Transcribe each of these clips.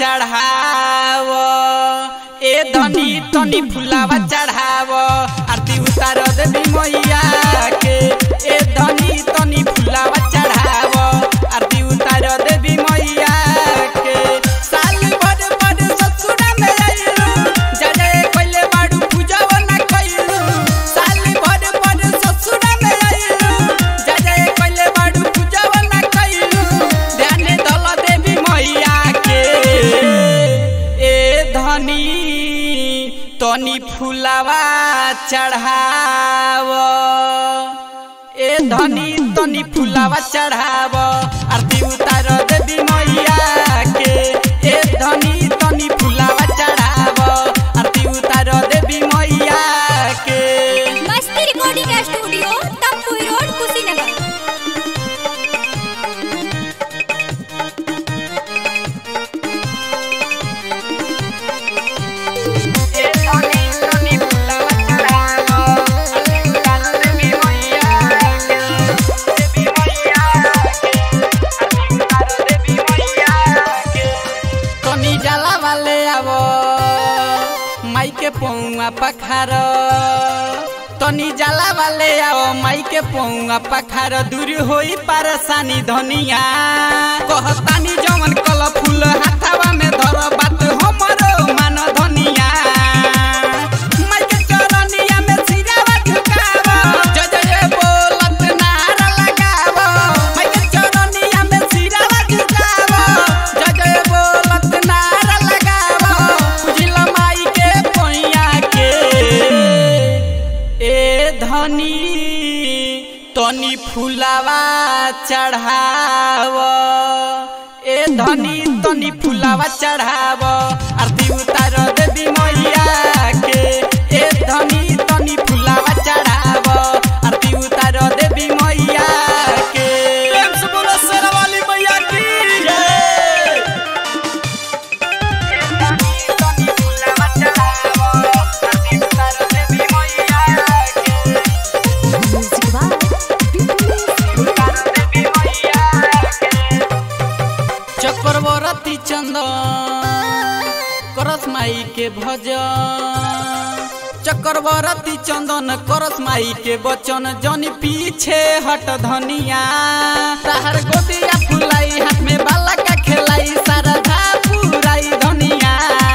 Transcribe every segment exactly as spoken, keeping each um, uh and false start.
चढ़ाव ए धनी तनी फुलावा चढ़ाव आरती उतार देवी मैया के ए धनी तनी फुलावा चढ़ाव आरती उतार देवी मैया के साल भर भर ससुरा में आइलू जाने कइले बाड़ू पूजावा ना कइलू साल भर भर ससुरा में आइलू जाने कइले बाड़ू पूजावा ना कइलू ध्यान दल देवी मैया के ए धनी तनी फुलावा चढ़ाव ए धनी तनी फुलावा चढ़ाव आरती उतार देवी मैया के ए धनी तनी फुलावा चढ़ाव आरती उतार देवी मैया के। मस्ती recording studio Tamkuhi road Kushinagar. माई के पौआ पखार तनी जाला वाले आओ माई के पौआ पखार दूर होई परेशानी धनिया कहतानी जवन कल फूल हाथवा में धर बात हमरो मान धनिया माई के चरनिया में सिरावा झुकाव जय जय बोलत नारा लगाव माई के चरनिया में सिरावा झुकाव जय जय बोलत नारा लगाव बुझिल माई के पैया के ए धनी तनी फुलावा चढ़ाव ए धनी तनी फुलावा चढ़ाव आरती उतार देवी मैया के ए धनी तनी फुलावा चढ़ाव आरती उतार देवी मैया के। प्रेम से बोलो शेरावाली मैया की जय। ए धनी तनी फुलावा चढ़ाव आरती उतार देवी मैया के चक्रवर्ती चंदन करस माई के भजन चक्रवर्ती चंदन करस माई के बचन जन पीछे हट धनिया ताहर गोदिया फुलाई हाथ में बाला का खेलाई सारधा पुराई धनिया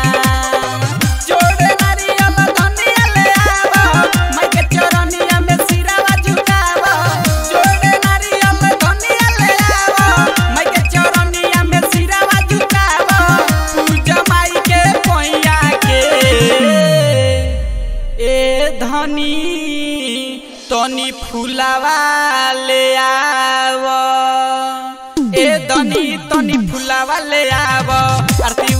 जोड़े नारियल धनिया ले आव माई के चरनिया में सिरावा झुकाव जोड़े नारियल धनिया ले आव माई के चरनिया में सिरावा झुकाव पूजा माई के पैया के ए धनी तनी फुलावा ले आव ए धनी तनी फुलावा ले आव आरती